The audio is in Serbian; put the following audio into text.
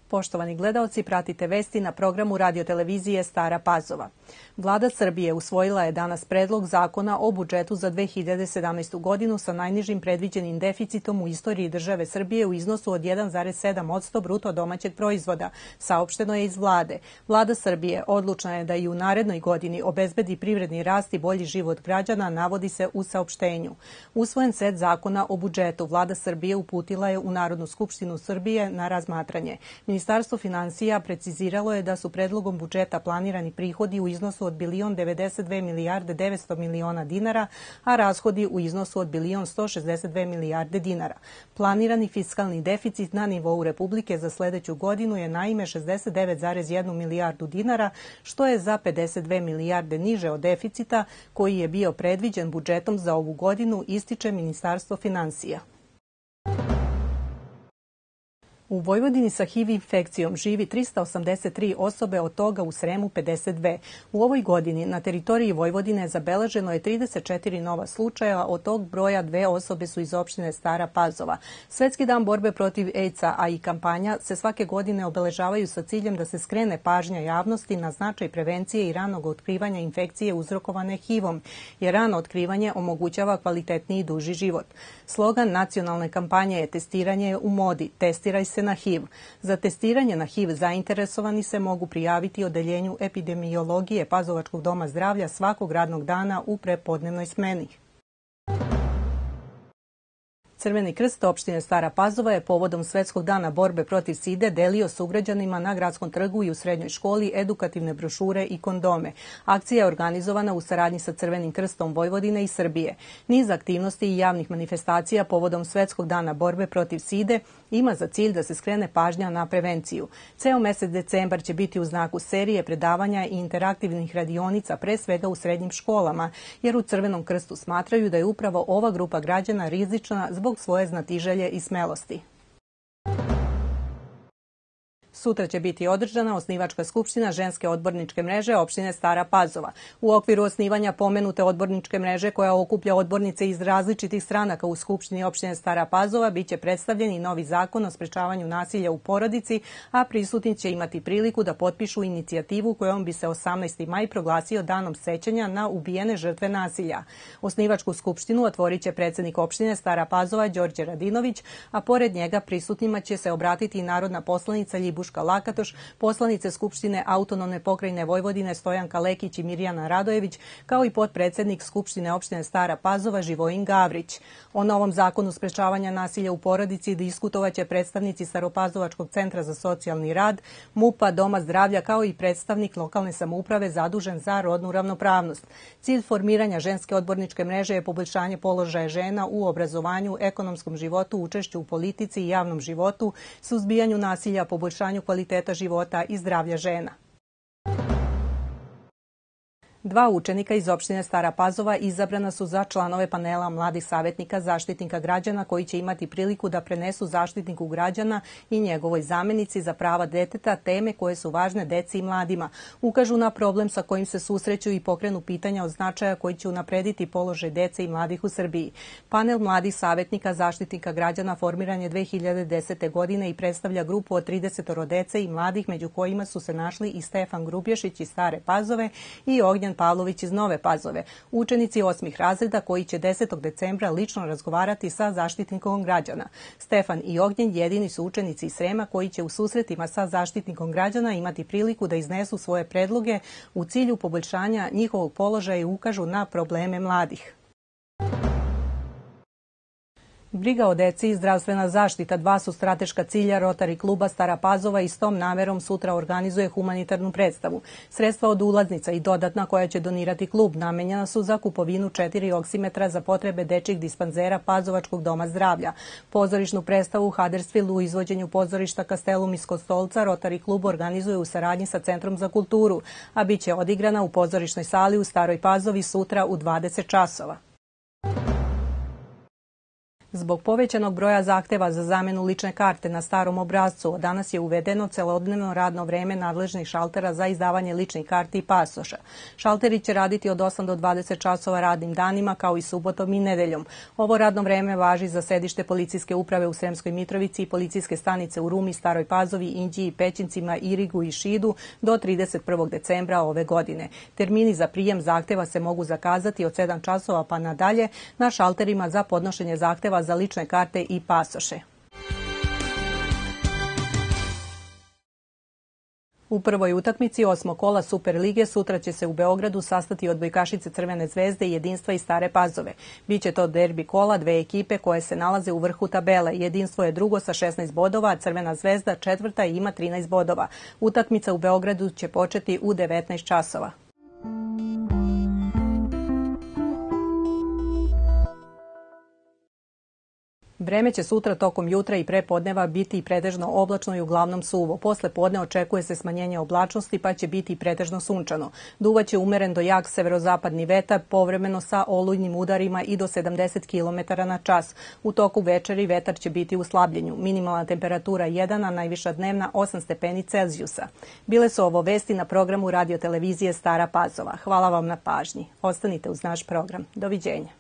Poštovani gledaoci, pratite vesti na programu radiotelevizije Stara Pazova. Vlada Srbije usvojila je danas predlog zakona o budžetu za 2017. godinu sa najnižim predviđenim deficitom u istoriji države Srbije u iznosu od 1,7% bruto domaćeg proizvoda, saopšteno je iz vlade. Vlada Srbije odlučna je da i u narednoj godini obezbedi privredni rast i bolji život građana, navodi se u saopštenju. Usvojen set zakona o budžetu Vlada Srbije uputila je u Narodnu skupštinu Srbije na razmatranje. Ministarstvo finansija preciziralo je da su predlogom budžeta planirani prihodi u iznosu od 1.092.900 miliona dinara, a rashodi u iznosu od 1.162 milijarde dinara. Planirani fiskalni deficit na nivou Republike za sledeću godinu je naime 69,1 milijardu dinara, što je za 52 milijarde niže od deficita koji je bio predviđen budžetom za ovu godinu, ističe Ministarstvo finansija. U Vojvodini sa HIV infekcijom živi 383 osobe, od toga u Sremu 52. U ovoj godini na teritoriji Vojvodine zabeleženo je 34 nova slučaja, od tog broja 2 osobe su iz opštine Stara Pazova. Svetski dan borbe protiv AIDS-a, a i kampanja se svake godine obeležavaju sa ciljem da se skrene pažnja javnosti na značaj prevencije i ranog otkrivanja infekcije uzrokovane HIV-om, jer rano otkrivanje omogućava kvalitetniji i duži život. Slogan nacionalne kampanje je testiranje u modi, testiraj se na HIV. Za testiranje na HIV zainteresovani se mogu prijaviti odeljenju epidemiologije Pazovačkog doma zdravlja svakog radnog dana u prepodnevnoj smeni. Crveni krst opštine Stara Pazova je povodom Svetskog dana borbe protiv side delio sugrađanima na Gradskom trgu i u srednjoj školi edukativne brošure i kondome. Akcija je organizovana u saradnji sa Crvenim krstom Vojvodine i Srbije. Niz aktivnosti i javnih manifestacija povodom Svetskog dana borbe protiv side ima za cilj da se skrene pažnja na prevenciju. Ceo mesec decembar će biti u znaku serije predavanja i interaktivnih radionica, pre svega u srednjim školama, jer u Crvenom krstu smatraju da je upravo ova grupa građana rizična zbog svoje znatiželje i smelosti. Sutra će biti održana osnivačka skupština ženske odborničke mreže opštine Stara Pazova. U okviru osnivanja pomenute odborničke mreže, koja okuplja odbornice iz različitih stranaka u Skupštini opštine Stara Pazova, biće predstavljen i novi zakon o sprečavanju nasilja u porodici, a prisutni će imati priliku da potpišu inicijativu kojom bi se 18. maj proglasio danom sećanja na ubijene žrtve nasilja. Osnivačku skupštinu otvorit će predsednik opštine Stara Pazova Đorđe Radinović, a pored njega prisutnima će se obratiti i narodna poslanica Ljibuška Lakatoš, poslanice Skupštine Autonomne pokrajine Vojvodine Stojanka Lekić i Mirjana Radojević, kao i potpredsednik Skupštine opštine Stara Pazova Živojin Gavrić. O novom zakonu sprečavanja nasilja u porodici diskutovaće predstavnici Staropazovačkog centra za socijalni rad, MUP-a, Doma zdravlja, kao i predstavnik lokalne samouprave zadužen za rodnu ravnopravnost. Cilj formiranja ženske odborničke mreže je poboljšanje položaja žena u obrazovanju, ekonomskom životu, učešću u politici i javnom životu, suzbijanju nasilja, poboljšanju kvaliteta života i zdravlja žena. 2 učenika iz opštine Stara Pazova izabrana su za članove panela mladih savjetnika Zaštitnika građana, koji će imati priliku da prenesu Zaštitniku građana i njegovoj zamenici za prava deteta teme koje su važne deci i mladima, ukažu na problem sa kojim se susreću i pokrenu pitanja od značaja koji će unaprediti položaj dece i mladih u Srbiji. Panel mladih savjetnika Zaštitnika građana formiran je 2010. godine i predstavlja grupu od 30 dece i mladih, među kojima su se našli i Stefan Grubješić iz Stare Pazove i Ognjen Pavlović iz Nove Pazove, učenici 8. razreda koji će 10. decembra lično razgovarati sa Zaštitnikom građana. Stefan i Ognjen jedini su učenici iz Srema koji će u susretima sa Zaštitnikom građana imati priliku da iznesu svoje predloge u cilju poboljšanja njihovog položaja i ukažu na probleme mladih. Briga o deci i zdravstvena zaštita 2 su strateška cilja Rotary kluba Stara Pazova i s tom namerom sutra organizuje humanitarnu predstavu. Sredstva od ulaznica i dodatna koja će donirati klub namenjena su za kupovinu 4 oksimetra za potrebe dečjih dispanzera Pazovačkog doma zdravlja. Pozorišnu predstavu u Huddersfieldu u izvođenju pozorišta Castellum iz Kostolca Rotary klub organizuje u saradnji sa Centrom za kulturu, a bit će odigrana u pozorišnoj sali u Staroj Pazovi sutra u 20 časova. Zbog povećanog broja zahteva za zamenu lične karte na starom obrascu, od danas je uvedeno celodnevno radno vreme nadležnih šaltera za izdavanje ličnih karti i pasoša. Šalteri će raditi od 8 do 20 časova radnim danima, kao i subotom i nedeljom. Ovo radno vreme važi za sedište policijske uprave u Sremskoj Mitrovici i policijske stanice u Rumi, Staroj Pazovi, Inđiji, Pećincima, Irigu i Šidu do 31. decembra ove godine. Termini za prijem zahteva se mogu zakazati od 7 časova pa nadalje na šalterima za podnošenje zahteva za lične karte i pasoše. U prvoj utakmici 8. kola Superlige sutra će se u Beogradu sastati odbojkašice Crvene zvezde, Jedinstva i Stare Pazove. Biće to derbi kola dve ekipe koje se nalaze u vrhu tabele. Jedinstvo je drugo sa 16 bodova, a Crvena zvezda četvrta i ima 13 bodova. Utakmica u Beogradu će početi u 19 časova. Vreme će sutra tokom jutra i prepodneva biti pretežno oblačno i uglavnom suvo. Posle podne očekuje se smanjenje oblačnosti pa će biti pretežno sunčano. Duvaće umeren do jak severozapadni vetar, povremeno sa olujnim udarima i do 70 km na čas. U toku večeri vetar će biti u slabljenju. Minimalna temperatura 1, a najviša dnevna 8 stepeni Celzijusa. Bile su ovo vesti na programu radiotelevizije Stara Pazova. Hvala vam na pažnji. Ostanite uz naš program. Doviđenja.